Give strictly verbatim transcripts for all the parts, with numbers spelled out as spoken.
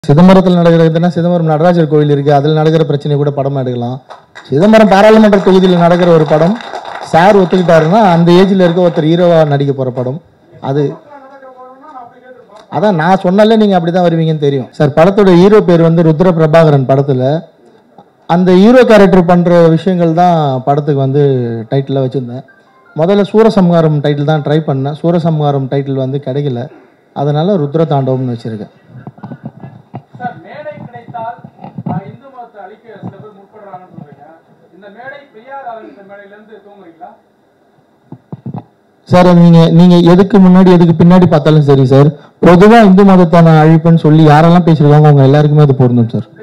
சிதம்பரத்தில் நடக்கிறதுனா சிதம்பரம் நடராஜர் கோயில் இருக்குது, அதில் நடக்கிற பிரச்சனை கூட படமாக எடுக்கலாம். சிதம்பரம் பாராளுமன்ற தொகுதியில் நடக்கிற ஒரு படம் சார் ஒத்துக்கிட்டாருன்னா அந்த ஏஜில் இருக்க ஒருத்தர் ஹீரோவாக நடிக்க போகிற படம் அது. அதான் நான் சொன்னாலே நீங்கள் அப்படி தான் வருவீங்கன்னு தெரியும் சார். படத்தோட ஹீரோ பேர் வந்து ருத்ர பிரபாகரன். படத்தில் அந்த ஹீரோ கேரக்டர் பண்ணுற விஷயங்கள் தான் படத்துக்கு வந்து டைட்டிலாக வச்சுருந்தேன். முதல்ல சூரசம்ஹாரம் டைட்டில் தான் ட்ரை பண்ணேன். சூரசம்ஹாரம் டைட்டில் வந்து கிடைக்கல, அதனால் ருத்ர தாண்டவம்னு வச்சுருக்கேன். சார் நீங்கள் நீங்கள் எதுக்கு முன்னாடி எதுக்கு பின்னாடி பார்த்தாலும் சரி சார், பொதுவாக இந்து மதத்தை நான் அழிப்பேன்னு சொல்லி யாரெல்லாம் பேசியிருக்காங்க அவங்க எல்லாருக்குமே அது பொருந்தும் சார்.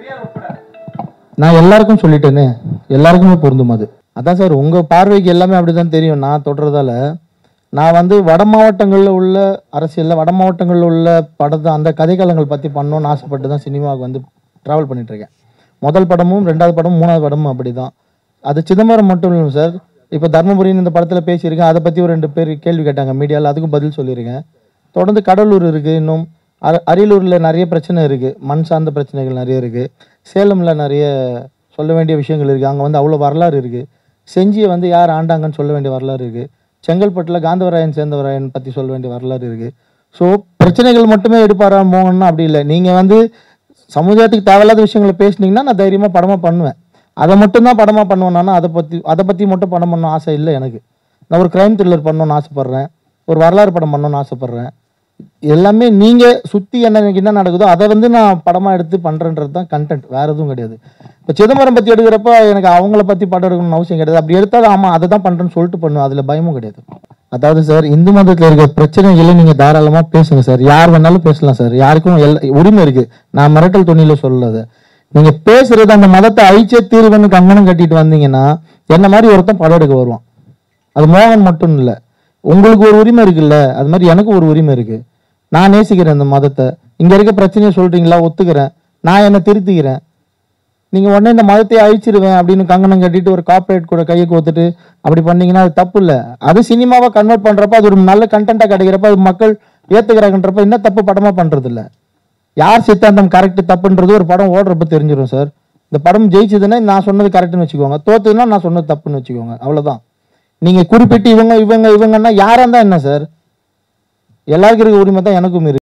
நான் எல்லாருக்கும் சொல்லிட்டேனே, எல்லாருக்குமே பொருந்தும் அது. அதான் சார் உங்கள் பார்வைக்கு எல்லாமே அப்படி தான் தெரியும். நான் தொடர்றதால நான் வந்து வட மாவட்டங்களில் உள்ள அரசியலில் வட மாவட்டங்களில் உள்ள படத்தை அந்த கதைக்காலங்கள் பற்றி பண்ணணும்னு ஆசைப்பட்டு தான் சினிமாவுக்கு வந்து ட்ராவல் பண்ணிட்டுருக்கேன். முதல் படமும் ரெண்டாவது படமும் மூணாவது படமும் அப்படி தான். அது சிதம்பரம் மட்டும் இல்லை சார். இப்போ தர்மபுரின்னு இந்த படத்தில் பேசியிருக்கேன், அதை பற்றி ஒரு ரெண்டு பேர் கேள்வி கேட்டாங்க மீடியாவில், அதுக்கும் பதில் சொல்லியிருக்கேன். தொடர்ந்து கடலூர் இருக்குது, இன்னும் அ அரியலூரில் நிறைய பிரச்சனை இருக்குது, மண் சார்ந்த பிரச்சனைகள் நிறைய இருக்குது. சேலமில் நிறைய சொல்ல வேண்டிய விஷயங்கள் இருக்குது, அங்கே வந்து அவ்வளோ வரலாறு இருக்குது. செஞ்சியை வந்து யார் ஆண்டாங்கன்னு சொல்ல வேண்டிய வரலாறு இருக்குது. செங்கல்பட்டில் காந்தவராயன் சேர்ந்தவராயன் பற்றி சொல்ல வேண்டிய வரலாறு இருக்குது. ஸோ பிரச்சனைகள் மட்டுமே எடுப்பாரா மோகன்னா அப்படி இல்லை. நீங்கள் வந்து சமுதாயத்துக்கு தேவையில்லாத விஷயங்களை பேசுனீங்கன்னா நான் தைரியமாக படமாக பண்ணுவேன். அதை மட்டும்தான் படமாக பண்ணுவேன்னா அதை பற்றி அதை பற்றி மட்டும் படம் பண்ணணும் ஆசை இல்லை எனக்கு. நான் ஒரு க்ரைம் த்ரில்லர் பண்ணணும்னு ஆசைப்பட்றேன், ஒரு வரலாறு படம் பண்ணணும்னு ஆசைப்பட்றேன். எல்லாமே நீங்கள் சுற்றி என்ன என்ன நடக்குதோ அதை வந்து நான் படமாக எடுத்து பண்ணுறேன்றது தான் கண்டென்ட், வேறு எதுவும் கிடையாது. இப்போ சிதம்பரம் பற்றி எடுக்கிறப்ப எனக்கு அவங்கள பற்றி படம் எடுக்கணும்னு அவசியம் கிடையாது. அப்படி எடுத்தாலும் ஆமாம் அதை தான் பண்ணுறேன்னு சொல்லிட்டு பண்ணுவேன், அதில் பயமும் கிடையாது. அதாவது சார், இந்து மதத்தில் இருக்க பிரச்சனைகளை நீங்கள் தாராளமாக பேசுங்க சார், யார் வேணாலும் பேசலாம் சார், யாருக்கும் எல் உரிமை இருக்குது. நான் மிரட்டல் துணியில் சொல்லலை. நீங்கள் பேசுறது அந்த மதத்தை அழிச்சே தீர்வுன்னு கங்கணம் கட்டிட்டு வந்தீங்கன்னா என்ன மாதிரி ஒருத்தன் படம் எடுக்க வருவான். அது மோகன் மட்டும் இல்லை, உங்களுக்கு ஒரு உரிமை இருக்குல்ல, அது மாதிரி எனக்கு ஒரு உரிமை இருக்குது. நான் நேசிக்கிறேன் இந்த மதத்தை. இங்கே இருக்க பிரச்சனையை சொல்கிறீங்களா, ஒத்துக்கிறேன், நான் என்னை திருத்திக்கிறேன். நீங்கள் உடனே இந்த மதத்தை அழிச்சிருவேன் அப்படின்னு கங்கணம் கட்டிட்டு ஒரு கார்பரேட் கூட கையை கோத்துட்டு அப்படி பண்ணீங்கன்னா அது தப்பு இல்லை. அது சினிமாவை கன்வெர்ட் பண்ணுறப்ப அது ஒரு நல்ல கண்டென்ட்டாக கிடைக்கிறப்ப அது மக்கள் ஏற்றுக்கிறாங்கன்றப்ப என்ன தப்பு படமாக பண்ணுறது இல்லை. யார் சித்தாந்தம் கரெக்டு தப்புன்றது ஒரு படம் ஓடுறப்ப தெரிஞ்சிடும் சார். இந்த படம் ஜெயிச்சதுன்னா நான் சொன்னது கரெக்டுன்னு வச்சுக்கோங்க, தோத்துதுன்னா நான் சொன்னது தப்புன்னு வச்சுக்கோங்க, அவ்வளோதான். நீங்கள் குறிப்பிட்டு இவங்க இவங்க இவங்கன்னா யாராக இருந்தால் என்ன சார், எல்லாருக்கும் இருக்க உரிமை தான் எனக்கும் இருக்கு.